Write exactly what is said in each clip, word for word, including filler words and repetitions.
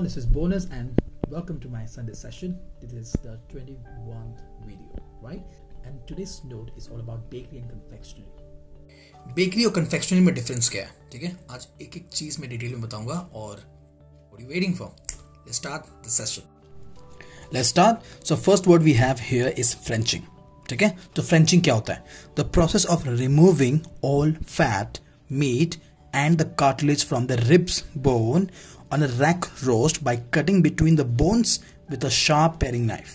all, this is Bonus and welcome to my Sunday session. This is the twenty-first video, right? And today's note is all about bakery and confectionery. Bakery और confectionery में difference क्या है, ठीक है? आज एक एक चीज मैं डिटेल में बताऊंगा और what are you waiting for? Let's start the session. Let's start. So first word we have here is Frenching. ठीक है? तो Frenching क्या होता है? The process of removing all fat, meat and the cartilage from the ribs bone on a rack roast by cutting between the bones with a sharp paring knife.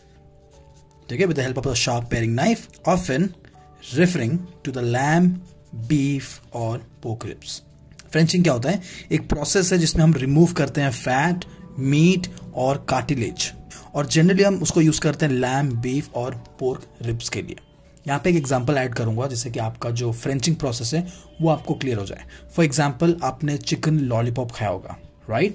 ठीक है? With the help of a sharp paring knife, often referring to the lamb, beef और pork ribs. Frenching क्या होता है? एक process है जिसमें हम रिमूव करते हैं फैट, मीट और कार्टिलेज, और जनरली हम उसको यूज करते हैं लैम, बीफ और पोर्क रिब्स के लिए. यहाँ पे एक एग्जांपल ऐड करूंगा जिससे कि आपका जो फ्रेंचिंग प्रोसेस है वो आपको क्लियर हो जाए. फॉर एग्जांपल, आपने चिकन लॉलीपॉप खाया होगा, राइट?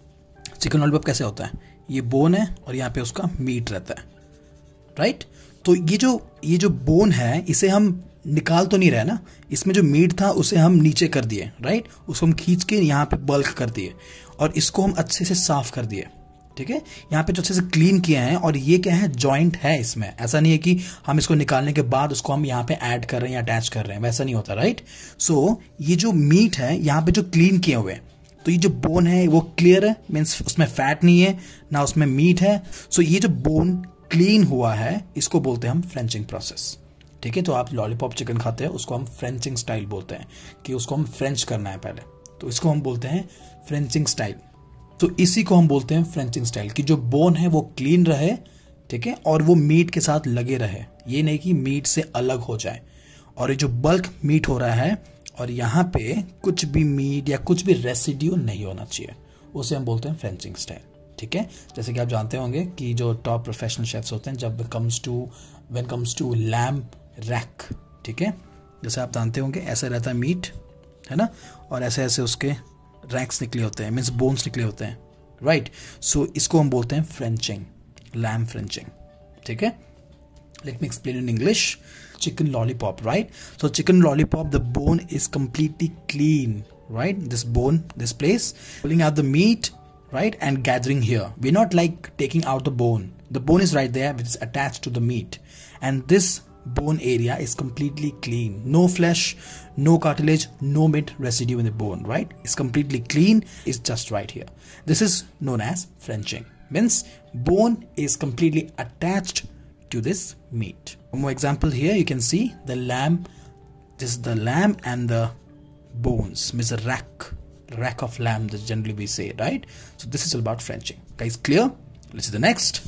चिकन लॉलीपॉप कैसे होता है? ये बोन है और यहाँ पे उसका मीट रहता है, राइट? तो ये जो ये जो बोन है इसे हम निकाल तो नहीं रहे ना, इसमें जो मीट था उसे हम नीचे कर दिए, राइट? उसको हम खींच के यहाँ पे बल्क कर दिए और इसको हम अच्छे से साफ कर दिए. ठीक है, यहाँ पे जो अच्छे से क्लीन किया है, और ये क्या है, जॉइंट है इसमें. ऐसा नहीं है कि हम इसको निकालने के बाद उसको हम यहाँ पे ऐड कर रहे हैं या अटैच कर रहे हैं, वैसा नहीं होता, राइट? सो so, ये जो मीट है यहाँ पे जो क्लीन किए हुए, तो ये जो बोन है वो क्लियर है, मीन्स उसमें फैट नहीं है ना उसमें मीट है. सो so, ये जो बोन क्लीन हुआ है इसको बोलते हैं हम फ्रेंचिंग प्रोसेस. ठीक है, तो आप लॉलीपॉप चिकन खाते हैं उसको हम फ्रेंचिंग स्टाइल बोलते हैं कि उसको हम फ्रेंच करना है पहले, तो इसको हम बोलते हैं फ्रेंचिंग स्टाइल. तो इसी को हम बोलते हैं फ्रेंचिंग स्टाइल, कि जो बोन है वो क्लीन रहे, ठीक है, और वो मीट के साथ लगे रहे. ये नहीं कि मीट से अलग हो जाए. और ये जो बल्क मीट हो रहा है और यहाँ पे कुछ भी मीट या कुछ भी रेसिड्यू नहीं होना चाहिए, उसे हम बोलते हैं फ्रेंचिंग स्टाइल. ठीक है, जैसे कि आप जानते होंगे कि जो टॉप प्रोफेशनल शेफ्स होते हैं, जब comes to when comes to lamb rack, ठीक है, जैसे आप जानते होंगे ऐसा रहता है मीट, है ना, और ऐसे ऐसे उसके रैक्स निकले होते हैं, मीन्स बोन्स निकले होते हैं, राइट? सो इसको हम बोलते हैं फ्रेंचिंग, लैम फ्रेंचिंग. ठीक है, let me explain in English. Chicken lollipop, right? So chicken lollipop, the bone is completely clean, right? This bone, this place, pulling out the meat, right, and gathering here. We're not like taking out the bone. The bone is right there, which is attached to the meat, and this bone area is completely clean. No flesh, no cartilage, no meat residue in the bone, right? It's completely clean. It's just right here. This is known as Frenching. Means bone is completely attached to this meat. One more example here. You can see the lamb. This is the lamb and the bones. Means a rack, rack of lamb that generally we say, right? So this is all about Frenching. Guys, clear? Let's see the next.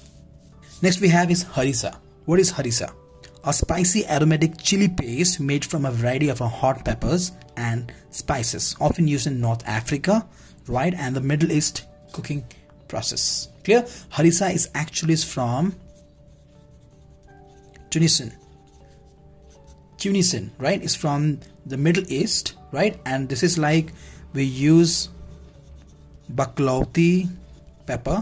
Next we have is harissa. What is harissa? A spicy aromatic chili paste made from a variety of hot peppers and spices, often used in North Africa, right, and the Middle East cooking process. Clear? Harissa is actually from Tunisian. Tunisian, right? It's from the Middle East, right? And this is like we use baklauti pepper.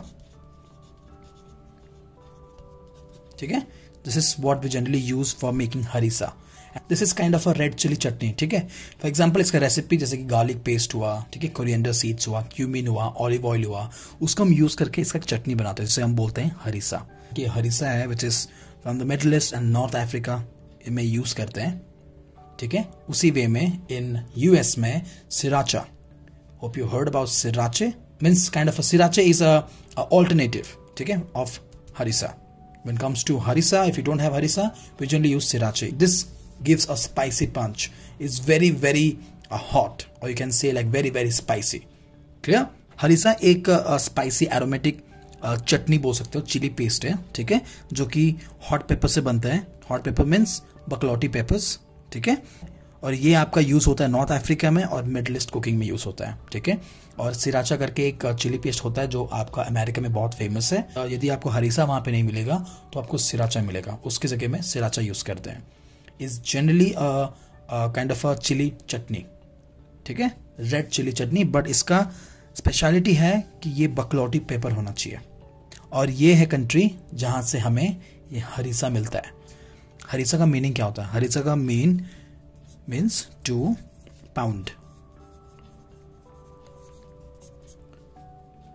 Okay? This is what we generally use for making harissa. This is kind of a red chili chutney. ठीक है, for example इसका recipe जैसे कि garlic paste हुआ, ठीक है, coriander seeds हुआ, cumin हुआ, ऑलिव ऑयल हुआ, उसको हम यूज करके इसका चटनी बनाते हैं, जिसे हम बोलते हैं हरीसा. ये हरीसा है which is from the Middle East and North Africa में यूज करते हैं. ठीक है, उसी वे में इन यूएस में sriracha. Hope you heard about sriracha. Means kind of sriracha is a alternative, ठीक है, of harissa. When it comes to harissa, if you don't have harissa, we generally use sriracha. This gives a spicy punch. It's very very uh, hot, or you can say like very very spicy. Clear? harissa एक uh, spicy aromatic uh, चटनी बोल सकते हो, chilli paste है, ठीक है, जो कि हॉट पेपर से बनता है. हॉट पेपर मीन्स बकलौटी पेपर्स, ठीक है, और ये आपका यूज होता है नॉर्थ अफ्रीका में और मिडल ईस्ट कुकिंग में यूज होता है. ठीक है, और सिराचा करके एक चिली पेस्ट होता है जो आपका अमेरिका में बहुत फेमस है. यदि आपको हरीसा वहां पे नहीं मिलेगा तो आपको सिराचा मिलेगा, उसकी जगह में सिराचा यूज करते हैं. Is generally kind of a chili chutney, ठीक है, रेड चिली चटनी, बट इसका स्पेशलिटी है कि ये बकलौटी पेपर होना चाहिए, और ये है कंट्री जहां से हमें ये हरीसा मिलता है. हरीसा का मीनिंग क्या होता है? हरीसा का mean means to pound.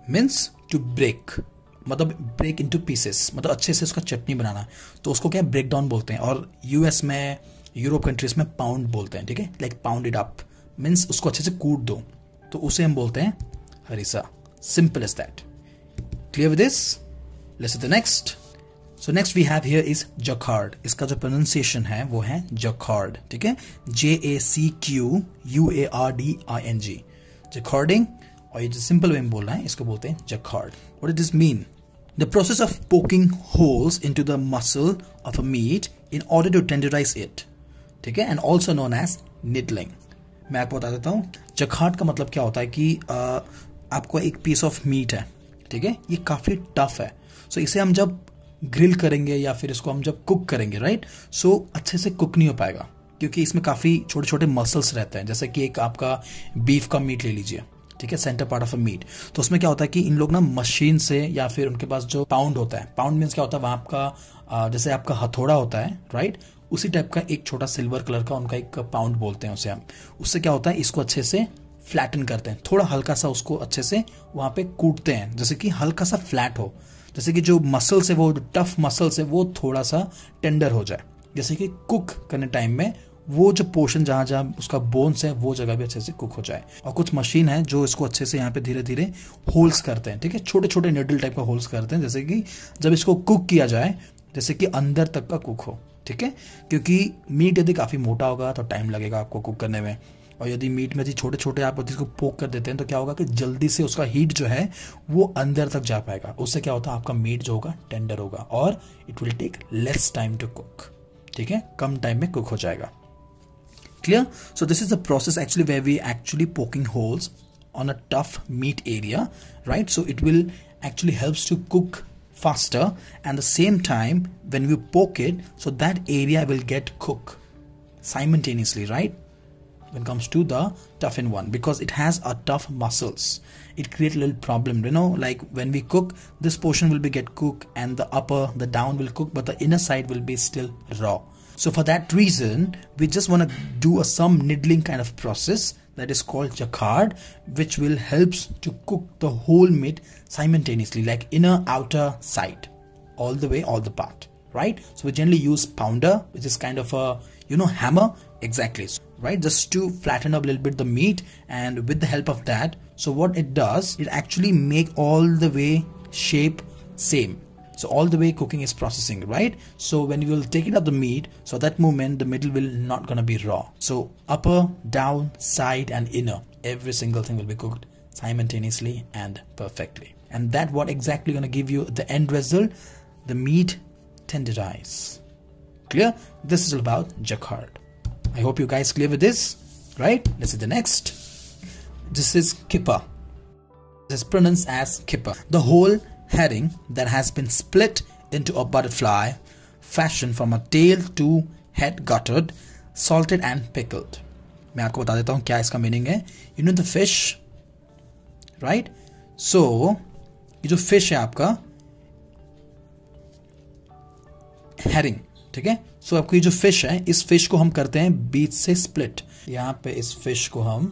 Means to break, मतलब ब्रेक इनटू पीसेस, मतलब अच्छे से उसका चटनी बनाना, तो उसको क्या ब्रेक डाउन बोलते हैं। और यूएस में, यूरोप कंट्रीज में पाउंड बोलते हैं, ठीक है, like pound it up, means उसको अच्छे से कूट दो, तो उसे हम बोलते हैं harissa. Simple as that. Clear with this? Let's see the next. So next we have here is jacquard. इसका जो प्रोनाउंसिएशन है वो है जकार्ड, ठीक है, J A C Q U A R D I N G, jacquarding. और ये जो सिंपल वे में बोल रहा है इसको बोलते हैं jacquard. What does this mean? The process of poking holes into the muscle of a meat in order to tenderize it, ठीक है, and also known as niddling। मैं आपको बता देता हूँ जकार्ड का मतलब क्या होता है कि आ, आपको एक पीस ऑफ मीट है, ठीक है, ये काफ़ी टफ है, सो so इसे हम जब ग्रिल करेंगे या फिर इसको हम जब कुक करेंगे, राइट, सो so अच्छे से कुक नहीं हो पाएगा क्योंकि इसमें काफ़ी छोटे छोटे मसल्स रहते हैं। जैसे कि एक आपका बीफ का मीट ले लीजिए, ठीक है, centre part of a meat, तो उसमें क्या होता है कि इन लोग ना मशीन से या फिर उनके पास जो पाउंड होता है, पाउंड मीन्स क्या होता है, वहाँ आपका जैसे आपका हथौड़ा होता है, राइट, उसी टाइप का एक छोटा सिल्वर कलर का उनका एक पाउंड बोलते हैं उसे हम। उससे क्या होता है, इसको अच्छे से फ्लैटन करते हैं, थोड़ा हल्का सा उसको अच्छे से वहाँ पे कूटते हैं, जैसे कि हल्का सा फ्लैट हो, जैसे कि जो मसल्स है वो टफ मसल्स है वो थोड़ा सा टेंडर हो जाए, जैसे कि कुक करने टाइम में वो जो पोर्शन जहाँ जहाँ उसका बोन्स है वो जगह भी अच्छे से कुक हो जाए। और कुछ मशीन है जो इसको अच्छे से यहाँ पे धीरे धीरे होल्स करते हैं, ठीक है, छोटे छोटे निडल टाइप का होल्स करते हैं, जैसे कि जब इसको कुक किया जाए जैसे कि अंदर तक का कुक हो, ठीक है, क्योंकि मीट यदि काफ़ी मोटा होगा तो टाइम लगेगा आपको कुक करने में, और यदि मीट में यदि छोटे छोटे आप इसको पोक कर देते हैं तो क्या होगा कि जल्दी से उसका हीट जो है वो अंदर तक जा पाएगा। उससे क्या होता है, आपका मीट जो होगा टेंडर होगा और it will take less time to cook, ठीक है, कम टाइम में कुक हो जाएगा। Clear? So this is the process actually where we actually poking holes on a tough meat area, right? So it will actually helps to cook faster, and the same time when we poke it, so that area will get cooked simultaneously, right? When it comes to the toughened one, because it has a tough muscles, it creates a little problem, you know, like when we cook, this portion will be get cooked and the upper, the down will cook, but the inner side will be still raw. So for that reason, we just want to do a some niddling kind of process that is called jacquard, which will helps to cook the whole meat simultaneously, like inner, outer, side, all the way, all the part, right? So we generally use pounder, which is kind of a, you know, hammer, exactly, right? Just to flatten up a little bit the meat, and with the help of that, so what it does, it actually make all the way shape same. So all the way cooking is processing, right? So when you will take it up the meat, so that moment the middle will not gonna be raw. So upper, down, side and inner, every single thing will be cooked simultaneously and perfectly. And that what exactly gonna give you the end result, the meat tenderize. Clear? This is all about jacquard. I hope you guys clear with this, right? Let's see the next. This is kipper. This is pronounced as kipper. The whole herring that has been split into a butterfly fashion from a tail to head gutted, salted and pickled. मैं आपको बता देता हूँ क्या इसका meaning है. You know the fish, right? So ये जो fish है आपका herring, ठीक है. So आपको ये जो fish है, इस fish को हम करते हैं बीच से split. यहाँ पे इस fish को हम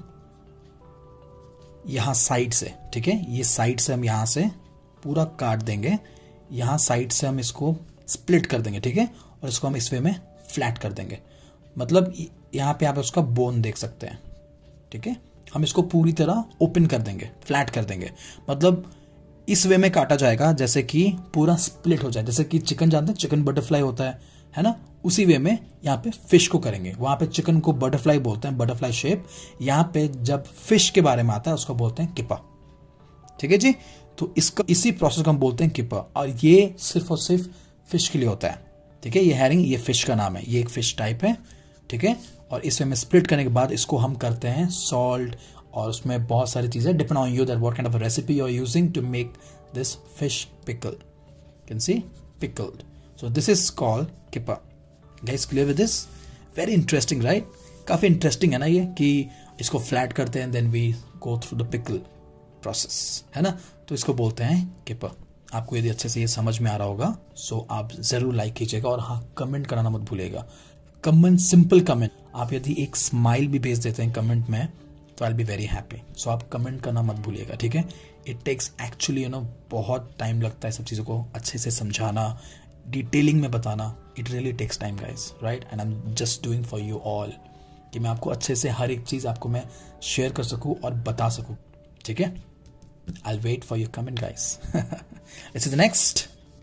यहाँ साइड से, ठीक है, ये साइड से हम यहाँ से पूरा काट देंगे, यहाँ साइड से हम इसको स्प्लिट कर देंगे, ठीक है, और इसको हम इस वे में फ्लैट कर देंगे. मतलब यहाँ पे आप उसका बोन देख सकते हैं, ठीक है. हम इसको पूरी तरह ओपन कर देंगे, फ्लैट कर देंगे, मतलब इस वे में काटा जाएगा जैसे कि पूरा स्प्लिट हो जाए. जैसे कि चिकन जानते हैं, चिकन बटरफ्लाई होता है है ना, उसी वे में यहाँ पे फिश को करेंगे. वहां पे चिकन को बटरफ्लाई बोलते हैं, बटरफ्लाई शेप. यहाँ पे जब फिश के बारे में आता है उसको बोलते हैं किपा, ठीक है जी. तो इसका इसी प्रोसेस को हम बोलते हैं किपर, और ये सिर्फ और सिर्फ फिश के लिए होता है, ठीक है. ये हैरिंग, ये फिश का नाम है, ये एक फिश टाइप है, ठीक है. और इसमें में स्प्लिट करने के बाद इसको हम करते हैं सॉल्ट, और उसमें बहुत सारी चीजें depend on you that what kind of recipe you are using to make this fish pickle. Can see pickled. So this is called kipper. Guys clear with this? Very interesting, right? काफी interesting है ना ये, कि इसको flat करते हैं then we go through the pickle process, है ना. तो इसको बोलते हैं किपर. आपको यदि अच्छे से ये समझ में आ रहा होगा सो आप जरूर लाइक कीजिएगा, और हाँ, कमेंट कराना मत भूलिएगा. Comment, simple comment. आप यदि एक स्माइल भी भेज देते हैं कमेंट में तो I will be very happy. So आप कमेंट करना मत भूलिएगा, ठीक है. It takes actually you know बहुत टाइम लगता है सब चीज़ों को अच्छे से समझाना, डिटेलिंग में बताना. It really takes time guys, right. And I am just doing for you all कि मैं आपको अच्छे से हर एक चीज़ आपको मैं शेयर कर सकूँ और बता सकूँ, ठीक है. I'll wait for your comment guys. This is the next.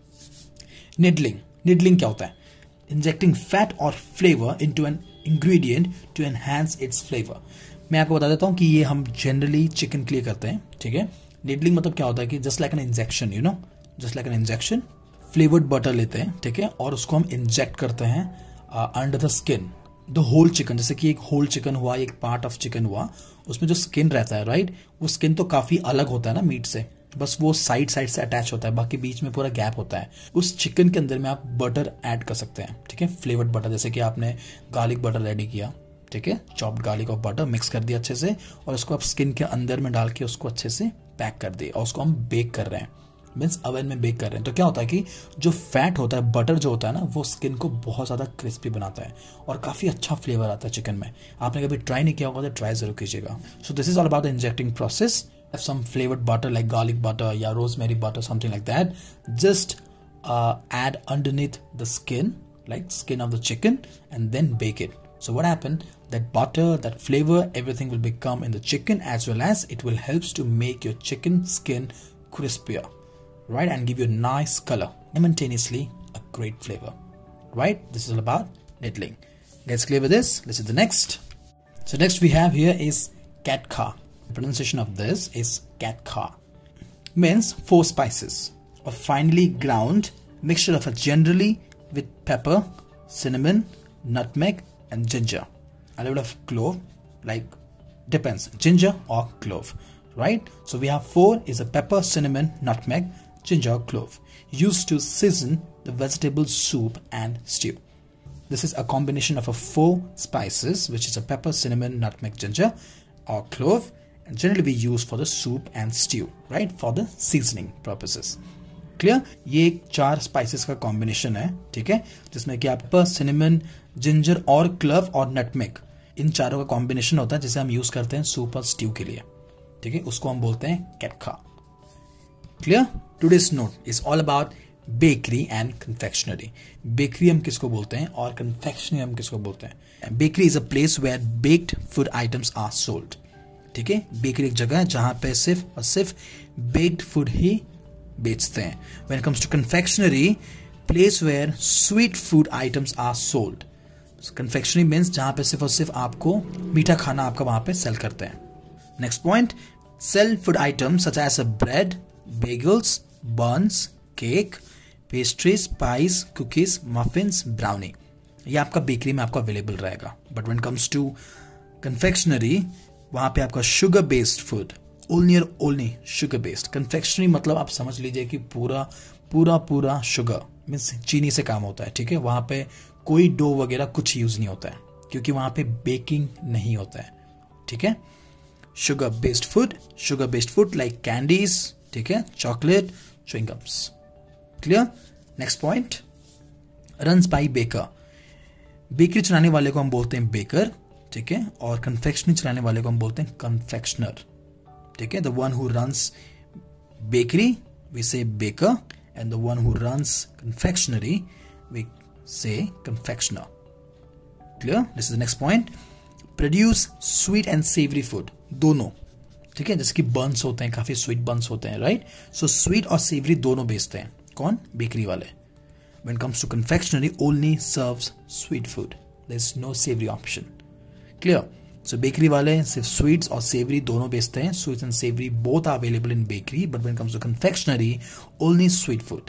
Needling. Needling क्या होता है? Injecting fat or flavor into an ingredient to enhance its flavor. मैं आपको बता देता हूँ कि ये हम जनरली चिकन के लिए करते हैं, ठीक है. Needling मतलब क्या होता है कि just like an injection, you know, just like an injection. Flavoured butter लेते हैं, ठीक है, और उसको हम इंजेक्ट करते हैं under the skin the whole chicken. जैसे कि एक होल चिकन हुआ, एक पार्ट ऑफ चिकन हुआ, उसमें जो स्किन रहता है, राइट, वो स्किन तो काफी अलग होता है ना मीट से, बस वो साइड साइड से अटैच होता है, बाकी बीच में पूरा गैप होता है. उस चिकन के अंदर में आप बटर ऐड कर सकते हैं, ठीक है, फ्लेवर्ड बटर. जैसे कि आपने गार्लिक बटर रेडी किया, ठीक है, चॉप्ड गार्लिक और बटर मिक्स कर दिया अच्छे से, और उसको आप स्किन के अंदर में डाल के उसको अच्छे से पैक कर दिए, और उसको हम बेक कर रहे हैं, मीन्स ओवन में बेक कर रहे हैं. तो क्या होता है कि जो फैट होता है, बटर जो होता है ना, वो स्किन को बहुत ज़्यादा क्रिस्पी बनाता है और काफ़ी अच्छा फ्लेवर आता है चिकन में. आपने कभी ट्राई नहीं किया होगा तो ट्राई जरूर कीजिएगा. So this is all about the injecting process. Some flavoured butter like garlic butter या rosemary butter, something like that, just add underneath the skin, like skin of the chicken, and then bake it. So what happened? That butter, that flavor, everything will become in the chicken, as well as it will helps to make your chicken skin crispier, right, and give you a nice color, simultaneously a great flavor, right? This is all about needling. Guys, clear with this? Let's do the next. So next we have here is katkha. The pronunciation of this is katkha. Means four spices, a finely ground mixture of a generally with pepper, cinnamon, nutmeg, and ginger. A little of clove, like depends, ginger or clove, right? So we have four is a pepper, cinnamon, nutmeg, ginger, clove, used to season the vegetable soup and stew. This is a combination of a four spices, which is a pepper, cinnamon, nutmeg, ginger, or clove, and generally we use for the soup and stew, right, for the seasoning purposes. Clear. ये एक चार spices का combination है, ठीक है, जिसमें कि pepper, cinnamon, ginger और क्लव और नटमेग, इन चारों का कॉम्बिनेशन होता है जिसे हम यूज करते हैं सूप और स्ट्यू के लिए, ठीक है. उसको हम बोलते हैं केटखा. Clear. Today's note is all about bakery and confectionery. Bakery हम किसको बोलते हैं और कन्फेक्शनरी हम किसको बोलते हैं? Bakery is a place where baked food items are sold, ठीक है. बेकरी एक जगह है जहां पे सिर्फ और सिर्फ बेक्ड फूड ही बेचते हैं. When it comes to confectionery, place where sweet food items are sold. So, confectionery means जहां पे सिर्फ और सिर्फ आपको मीठा खाना आपका वहां पे सेल करते हैं. Next point, sell food items such as a bread, bagels, buns, cake, pastries, pies, cookies, muffins, brownie. ये आपका बेकरी में आपको अवेलेबल रहेगा. But when it comes to confectionery, वहां पे आपका sugar based food, ओनली और ओनली शुगर बेस्ड. कन्फेक्शनरी मतलब आप समझ लीजिए कि पूरा पूरा पूरा शुगर मीन्स चीनी से काम होता है, ठीक है. वहां पे कोई डो वगैरह कुछ यूज नहीं होता है क्योंकि वहां पे बेकिंग नहीं होता है, ठीक है. Sugar based food, sugar based food like candies, ठीक है, chocolate, chewing gums. Clear. Next point, runs by baker. Bakery चलाने वाले को हम बोलते हैं बेकर, ठीक है, और कन्फेक्शनरी चलाने वाले को हम बोलते हैं कन्फेक्शनर, ठीक है. The one who runs bakery we say baker, and the one who runs confectionery we say confectioner. Clear. This is the next point. Produce sweet and savoury food, दोनों, ठीक है, जैसे कि बंस होते हैं, काफी स्वीट बंस होते हैं, राइट. सो स्वीट और सेवरी दोनों बेचते हैं. कौन? बेकरी वाले. When it comes to confectionery, only serves sweet food. There is no savory option. Clear? So bakery वाले सिर्फ sweets और savory दोनों बेचते हैं. Sweets and savory both are available in bakery, but when it comes to confectionery, only sweet food.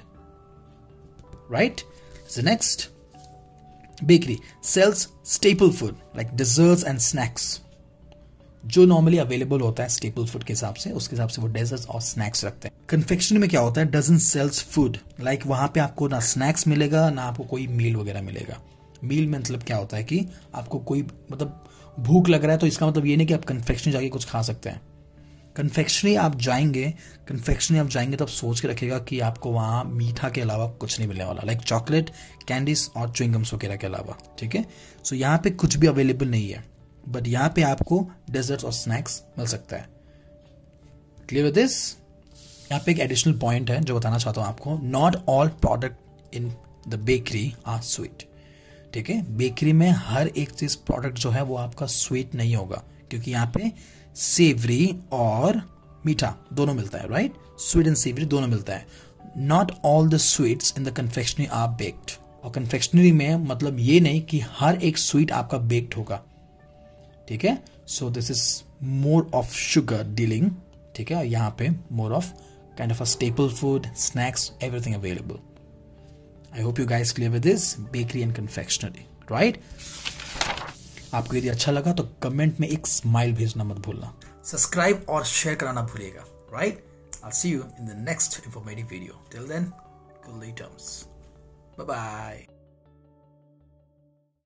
Right? So next, bakery sells staple food like desserts and snacks. जो normally available होता है staple food के हिसाब से, उसके हिसाब से वो डेजर्ट्स और स्नैक्स रखते हैं. कन्फेक्शनरी में क्या होता है? डजंट सेल्स फूड, लाइक वहां पे आपको ना स्नैक्स मिलेगा ना आपको कोई मील वगैरह मिलेगा. मील में मतलब क्या होता है कि आपको कोई मतलब भूख लग रहा है तो इसका मतलब ये नहीं कि आप कन्फेक्शनरी जाके कुछ खा सकते हैं. कन्फेक्शनरी आप जाएंगे कन्फेक्शनरी आप जाएंगे तो आप सोच के रखिएगा कि आपको वहाँ मीठा के अलावा कुछ नहीं मिलने वाला, लाइक चॉकलेट, कैंडीज और च्युइंगम्स वगैरह के अलावा, ठीक है. सो यहाँ पे कुछ भी अवेलेबल नहीं है, बट यहाँ पे आपको डेजर्ट्स और स्नैक्स मिल सकता है। Clear with this? यहाँ पे एक एडिशनल पॉइंट है जो बताना चाहता हूँ आपको, not all product in the bakery are sweet. ठीक है, बेकरी में हर एक चीज प्रोडक्ट जो है वो आपका स्वीट नहीं होगा, क्योंकि यहाँ पे सेवरी और मीठा दोनों मिलता है, राइट? स्वीट एंड सेवरी दोनों मिलता है। Not all the sweets in the confectionery are baked. और कन्फेक्शनरी में मतलब ये नहीं कि हर एक स्वीट आपका बेक्ड होगा। ठीक है, so this is more of sugar dealing. ठीक है, यहाँ पे more of kind of a staple food, snacks, everything available. I hope you guys clear with this bakery and confectionery, right? आपको यदि अच्छा लगा तो कमेंट में एक स्माइल भेजना मत भूलना। सब्सक्राइब और शेयर कराना भूलिएगा, right? I'll see you in the next informative video. Till then, cool terms. Bye bye.